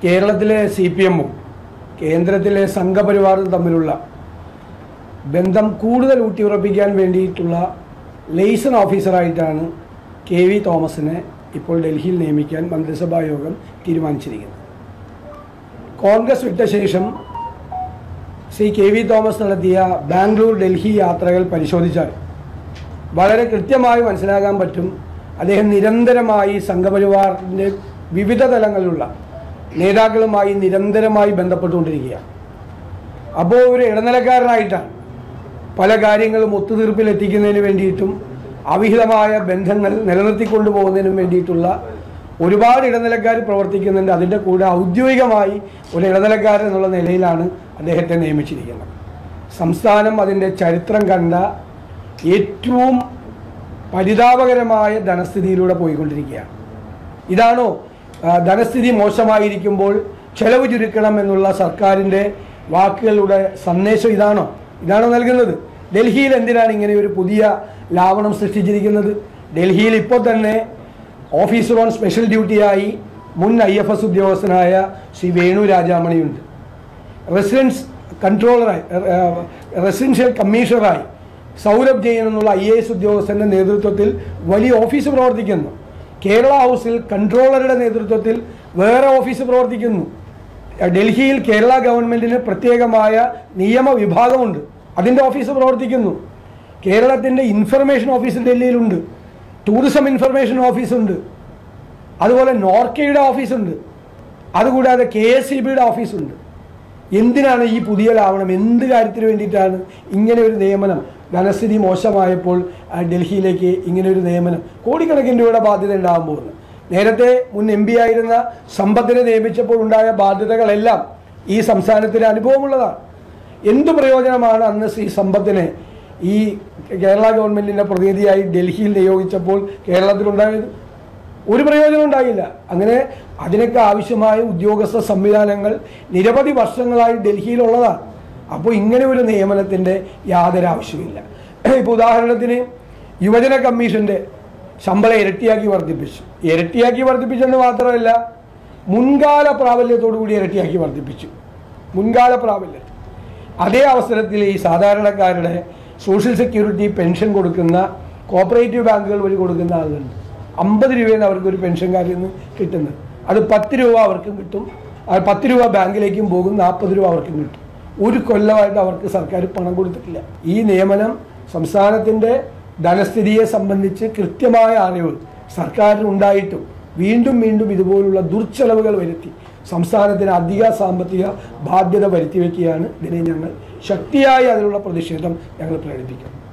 കേരളത്തിലെ CPM-ഉം കേന്ദ്രത്തിലെ സംഘപരിവാറും തമ്മിലുള്ള ബന്ധം കൂടുതൽ ഊട്ടിയുറപ്പിക്കാൻ വേണ്ടിയിട്ടുള്ള ലൈസൺ ഓഫീസറായിട്ടാണ് KV തോമസിനെ ഇപ്പോൾ ഡൽഹിയിൽ നിയമിക്കാൻ മന്ത്രിസഭാ യോഗം തീരുമാനിച്ചിരിക്കുന്നത്. കോൺഗ്രസ് വിട്ട ശേഷം ശ്രീ KV തോമസ് നടത്തിയ ബാംഗ്ലൂർ ഡൽഹി യാത്രകൾ പരിശോധിച്ചാൽ വളരെ കൃത്യമായി മനസ്സിലാക്കാൻ പറ്റും. അദ്ദേഹം നിരന്തരമായി സംഘപരിവാറിൻ്റെ വിവിധ തലങ്ങളിലുള്ള നേതാക്കളുമായി നിരന്തരമായി ബന്ധപ്പെട്ടുകൊണ്ടിരിക്കുകയാണ്. അപ്പോൾ ഒരു ഇടനിലക്കാരനായിട്ടാണ് പല കാര്യങ്ങളും ഒത്തുതീർപ്പിലെത്തിക്കുന്നതിന് വേണ്ടിയിട്ടും അവിഹിതമായ ബന്ധങ്ങൾ നിലനിർത്തിക്കൊണ്ടു പോകുന്നതിനും വേണ്ടിയിട്ടുള്ള ഒരുപാട് ഇടനിലക്കാർ പ്രവർത്തിക്കുന്നുണ്ട്. അതിൻ്റെ കൂടെ ഔദ്യോഗികമായി ഒരു ഇടനിലക്കാരൻ എന്നുള്ള നിലയിലാണ് അദ്ദേഹത്തെ നിയമിച്ചിരിക്കുന്നത്. സംസ്ഥാനം അതിൻ്റെ ചരിത്രം കണ്ട ഏറ്റവും പരിതാപകരമായ ധനസ്ഥിതിയിലൂടെ പോയിക്കൊണ്ടിരിക്കുകയാണ്. ഇതാണോ ധനസ്ഥിതി മോശമായിരിക്കുമ്പോൾ ചെലവ് ചുരുക്കണം എന്നുള്ള സർക്കാരിൻ്റെ വാക്കുകളുടെ സന്ദേശം? ഇതാണോ നൽകുന്നത്? ഡൽഹിയിൽ എന്തിനാണ് ഇങ്ങനെ ഒരു പുതിയ ലാവണം സൃഷ്ടിച്ചിരിക്കുന്നത്? ഡൽഹിയിൽ ഇപ്പോൾ തന്നെ ഓഫീസർ ഓൺ സ്പെഷ്യൽ ഡ്യൂട്ടിയായി മുൻ IFS ഉദ്യോഗസ്ഥനായ ശ്രീ വേണു രാജാമണിയുണ്ട്. റെസിഡൻഷ്യൽ കമ്മീഷണറായി സൗരഭ് ജെയിൻ എന്നുള്ള IAS ഉദ്യോഗസ്ഥൻ്റെ നേതൃത്വത്തിൽ വലിയ ഓഫീസ് പ്രവർത്തിക്കുന്നു. കേരള ഹൗസിൽ കൺട്രോളറുടെ നേതൃത്വത്തിൽ വേറെ ഓഫീസ് പ്രവർത്തിക്കുന്നു. ഡൽഹിയിൽ കേരള ഗവൺമെൻറ്റിന് പ്രത്യേകമായ നിയമ വിഭാഗമുണ്ട്, അതിൻ്റെ ഓഫീസ് പ്രവർത്തിക്കുന്നു. കേരളത്തിൻ്റെ ഇൻഫർമേഷൻ ഓഫീസ് ഡൽഹിയിലുണ്ട്, ടൂറിസം ഇൻഫർമേഷൻ ഓഫീസുണ്ട്, അതുപോലെ നോർക്കയുടെ ഓഫീസുണ്ട്, അതുകൂടാതെ KSEBയുടെ ഓഫീസുണ്ട്. എന്തിനാണ് ഈ പുതിയ ലാവണം? എന്ത് കാര്യത്തിന് വേണ്ടിയിട്ടാണ് ഇങ്ങനെ ഒരു നിയമനം? ധനസ്ഥിതി മോശമായപ്പോൾ ഡൽഹിയിലേക്ക് ഇങ്ങനെ ഒരു നിയമനം, കോടിക്കണക്കിന് രൂപയുടെ ബാധ്യത ഉണ്ടാകാൻ പോകുന്നു. നേരത്തെ മുൻ MP ആയിരുന്ന സമ്പത്തിനെ നിയമിച്ചപ്പോൾ ഉണ്ടായ ബാധ്യതകളെല്ലാം ഈ സംസ്ഥാനത്തിന് അനുഭവമുള്ളതാണ്. എന്ത് പ്രയോജനമാണ് അന്ന് ശ്രീ സമ്പത്തിനെ ഈ കേരള ഗവൺമെൻറ്റിൻ്റെ പ്രതിനിധിയായി ഡൽഹിയിൽ നിയോഗിച്ചപ്പോൾ കേരളത്തിലുണ്ടായത്? ഒരു പ്രയോജനം ഉണ്ടായില്ല. അങ്ങനെ അതിനൊക്കെ ആവശ്യമായ ഉദ്യോഗസ്ഥ സംവിധാനങ്ങൾ നിരവധി വർഷങ്ങളായി ഡൽഹിയിലുള്ളതാണ്. അപ്പോൾ ഇങ്ങനെ ഒരു നിയമനത്തിൻ്റെ യാതൊരു ആവശ്യമില്ല. ഇപ്പോൾ ഉദാഹരണത്തിന് യുവജന കമ്മീഷൻ്റെ ശമ്പളം ഇരട്ടിയാക്കി വർദ്ധിപ്പിച്ചെന്ന് മാത്രമല്ല, മുൻകാല പ്രാബല്യത്തോടു കൂടി ഇരട്ടിയാക്കി വർദ്ധിപ്പിച്ചു. മുൻകാല പ്രാബല്യം. അതേ അവസരത്തിൽ ഈ സാധാരണക്കാരുടെ സോഷ്യൽ സെക്യൂരിറ്റി പെൻഷൻ കൊടുക്കുന്ന കോപ്പറേറ്റീവ് ബാങ്കുകൾ വഴി കൊടുക്കുന്ന ആളുകളുണ്ട്. 50 രൂപയാണ് അവർക്കൊരു പെൻഷൻകാരിൽ നിന്ന് കിട്ടുന്നത്. അത് 10 രൂപ അവർക്കും കിട്ടും. 10 രൂപ ബാങ്കിലേക്കും പോകും, 40 രൂപ അവർക്കും കിട്ടും. ഒരു കൊല്ലമായിട്ട് അവർക്ക് സർക്കാർ പണം കൊടുത്തിട്ടില്ല. ഈ നിയമനം സംസ്ഥാനത്തിൻ്റെ ധനസ്ഥിതിയെ സംബന്ധിച്ച് കൃത്യമായ അറിവ് സർക്കാരിനുണ്ടായിട്ടും വീണ്ടും ഇതുപോലുള്ള ദുർച്ചെലവുകൾ വരുത്തി സംസ്ഥാനത്തിന് അധിക സാമ്പത്തിക ബാധ്യത വരുത്തിവെക്കുകയാണ്. ഇതിനെ ഞങ്ങൾ ശക്തിയായി അതിലുള്ള പ്രതിഷേധം ഞങ്ങൾ പ്രകടിപ്പിക്കും.